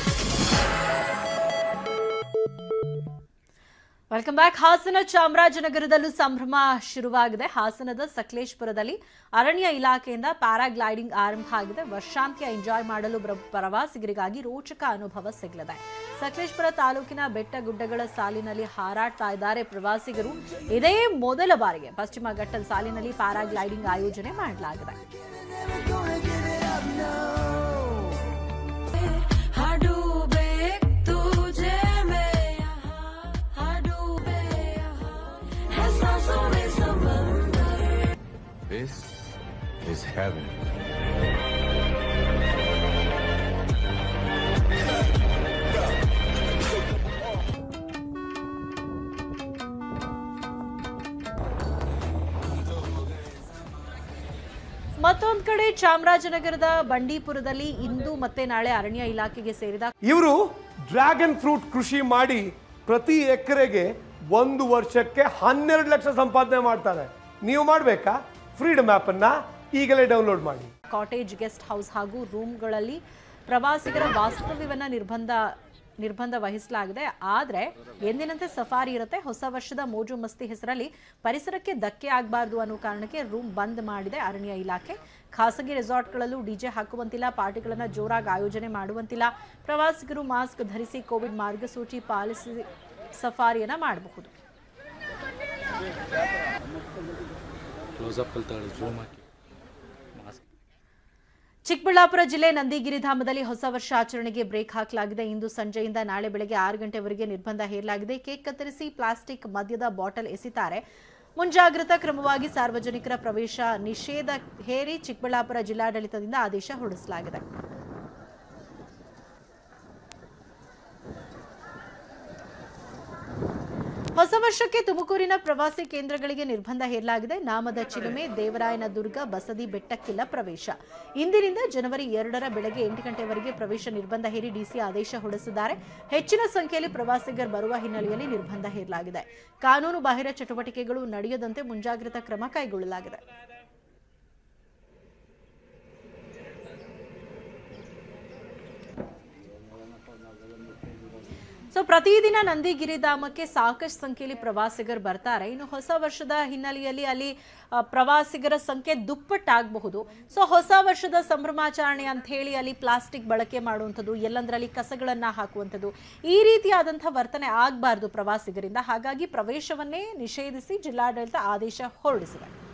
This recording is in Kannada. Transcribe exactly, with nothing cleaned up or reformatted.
Welcome back. ಹಾಸನ ಚಾಮರಾಜನಗರದಲ್ಲೂ ಸಂಭ್ರಮ ಶುರುವಾಗಿದೆ. ಹಾಸನದ ಸಕಲೇಶಪುರದಲ್ಲಿ ಅರಣ್ಯ ಇಲಾಖೆಯಿಂದ ಪ್ಯಾರಾಗ್ಲೈಡಿಂಗ್ ಆರಂಭ ಆಗಿದೆ. ವರ್ಷಾಂತ್ಯ ಎಂಜಾಯ್ ಮಾಡಲು ಪ್ರವಾಸಿಗರಿಗಾಗಿ ರೋಚಕ ಅನುಭವ ಸಿಗಲಿದೆ. ಸಕಲೇಶಪುರ ತಾಲೂಕಿನ ಬೆಟ್ಟ ಗುಡ್ಡಗಳ ಸಾಲಿನಲ್ಲಿ ಹಾರಾಡ್ತಾ ಇದ್ದಾರೆ ಪ್ರವಾಸಿಗರು. ಇದೇ ಮೊದಲ ಬಾರಿಗೆ ಪಶ್ಚಿಮ ಘಟ್ಟದ ಸಾಲಿನಲ್ಲಿ ಪ್ಯಾರಾಗ್ಲೈಡಿಂಗ್ ಆಯೋಜನೆ ಮಾಡಲಾಗಿದೆ. This is heaven. ಮತ್ತೊಂದು ಕಡೆ ಚಾಮರಾಜನಗರದ ಬಂಡೀಪುರದಲ್ಲಿ ಇಂದು ಮತ್ತೆ ನಾಳೆ ಅರಣ್ಯ ಇಲಾಖೆಗೆ ಸೇರಿದ ಇವರು ಡ್ರ್ಯಾಗನ್ ಫ್ರೂಟ್ ಕೃಷಿ ಮಾಡಿ ಪ್ರತಿ ಎಕರೆಗೆ ಒಂದು ವರ್ಷಕ್ಕೆ ಹನ್ನೆರಡು ಲಕ್ಷ ಸಂಪಾದನೆ ಮಾಡ್ತಾರೆ. ನೀವು ಮಾಡಬೇಕಾ? ಫ್ರೀಡಮ್ ಆಪ್ ಅನ್ನ ಈಗಲೇ ಡೌನ್ಲೋಡ್ ಮಾಡಿ. ಕಾಟೇಜ್, ಗೆಸ್ಟ್ ಹೌಸ್ ಹಾಗೂ ರೂಮ್ಗಳಲ್ಲಿ ಪ್ರವಾಸಿಗರ ವಾಸ್ತವ್ಯವನ್ನ ನಿರ್ಬಂಧ ನಿರ್ಬಂಧ ವಹಿಸಲಾಗಿದೆ. ಆದರೆ ಎಂದಿನಂತೆ ಸಫಾರಿ ಇರುತ್ತೆ. ಹೊಸ ವರ್ಷದ ಮೋಜು ಮಸ್ತಿ ಹೆಸರಲ್ಲಿ ಪರಿಸರಕ್ಕೆ ಧಕ್ಕೆ ಆಗಬಾರ್ದು ಅನ್ನೋ ಕಾರಣಕ್ಕೆ ರೂಮ್ ಬಂದ್ ಮಾಡಿದೆ ಅರಣ್ಯ ಇಲಾಖೆ. ಖಾಸಗಿ ರೆಸಾರ್ಟ್ಗಳಲ್ಲೂ ಡಿಜೆ ಹಾಕುವಂತಿಲ್ಲ, ಪಾರ್ಟಿಗಳನ್ನು ಜೋರಾಗಿ ಆಯೋಜನೆ ಮಾಡುವಂತಿಲ್ಲ. ಪ್ರವಾಸಿಗರು ಮಾಸ್ಕ್ ಧರಿಸಿ ಕೋವಿಡ್ ಮಾರ್ಗಸೂಚಿ ಪಾಲಿಸಿ ಸಫಾರಿಯನ್ನ ಮಾಡಬಹುದು. ಚಿಕ್ಕಬಳ್ಳಾಪುರ ಜಿಲ್ಲೆ ನಂದಿಗಿರಿಧಾಮದಲ್ಲಿ ಹೊಸ ವರ್ಷ ಆಚರಣೆಗೆ ಬ್ರೇಕ್ ಹಾಕಲಾಗಿದೆ. ಇಂದು ಸಂಜೆಯಿಂದ ನಾಳೆ ಬೆಳಗ್ಗೆ ಆರು ಗಂಟೆವರೆಗೆ ನಿರ್ಬಂಧ ಹೇರಲಾಗಿದೆ. ಕೇಕ್ ಕತ್ತರಿಸಿ ಪ್ಲಾಸ್ಟಿಕ್ ಮದ್ಯದ ಬಾಟಲ್ ಎಸೆತಾರೆ. ಮುಂಜಾಗ್ರತಾ ಕ್ರಮವಾಗಿ ಸಾರ್ವಜನಿಕರ ಪ್ರವೇಶ ನಿಷೇಧ ಹೇರಿ ಚಿಕ್ಕಬಳ್ಳಾಪುರ ಜಿಲ್ಲಾಡಳಿತದಿಂದ ಆದೇಶ ಹೊರಡಿಸಲಾಗಿದೆ. ಹೊಸ ವರ್ಷಕ್ಕೆ ತುಮಕೂರಿನ ಪ್ರವಾಸಿ ಕೇಂದ್ರಗಳಿಗೆ ನಿರ್ಬಂಧ ಹೇರಲಾಗಿದೆ. ನಾಮದ ಚಿಲುಮೆ, ದೇವರಾಯನ ದುರ್ಗ, ಬಸದಿ ಬೆಟ್ಟಕ್ಕಿಲ್ಲ ಪ್ರವೇಶ. ಇಂದಿನಿಂದ ಜನವರಿ ಎರಡರ ಬೆಳಗ್ಗೆ ಎಂಟು ಗಂಟೆವರೆಗೆ ಪ್ರವೇಶ ನಿರ್ಬಂಧ ಹೇರಿ ಡಿಸಿ ಆದೇಶ ಹೊರಡಿಸಿದ್ದಾರೆ. ಹೆಚ್ಚಿನ ಸಂಖ್ಯೆಯಲ್ಲಿ ಪ್ರವಾಸಿಗರು ಬರುವ ಹಿನ್ನೆಲೆಯಲ್ಲಿ ನಿರ್ಬಂಧ ಹೇರಲಾಗಿದೆ. ಕಾನೂನು ಬಾಹಿರ ಚಟುವಟಿಕೆಗಳು ನಡೆಯದಂತೆ ಮುಂಜಾಗ್ರತಾ ಕ್ರಮ ಕೈಗೊಳ್ಳಲಾಗಿದೆ. ಸೊ ಪ್ರತಿದಿನ ನಂದಿಗಿರಿಧಾಮಕ್ಕೆ ಸಾಕಷ್ಟು ಸಂಖ್ಯೆಯಲ್ಲಿ ಪ್ರವಾಸಿಗರು ಬರ್ತಾರೆ. ಇನ್ನು ಹೊಸ ವರ್ಷದ ಹಿನ್ನೆಲೆಯಲ್ಲಿ ಅಲ್ಲಿ ಪ್ರವಾಸಿಗರ ಸಂಖ್ಯೆ ದುಪ್ಪಟ್ಟಾಗಬಹುದು. ಸೊ ಹೊಸ ವರ್ಷದ ಸಂಭ್ರಮಾಚರಣೆ ಅಂತ ಹೇಳಿ ಅಲ್ಲಿ ಪ್ಲಾಸ್ಟಿಕ್ ಬಳಕೆ ಮಾಡುವಂಥದ್ದು, ಎಲ್ಲಂದ್ರಲ್ಲಿ ಕಸಗಳನ್ನ ಹಾಕುವಂಥದ್ದು, ಈ ರೀತಿಯಾದಂತಹ ವರ್ತನೆ ಆಗಬಾರ್ದು ಪ್ರವಾಸಿಗರಿಂದ. ಹಾಗಾಗಿ ಪ್ರವೇಶವನ್ನೇ ನಿಷೇಧಿಸಿ ಜಿಲ್ಲಾಡಳಿತ ಆದೇಶ ಹೊರಡಿಸಿದೆ.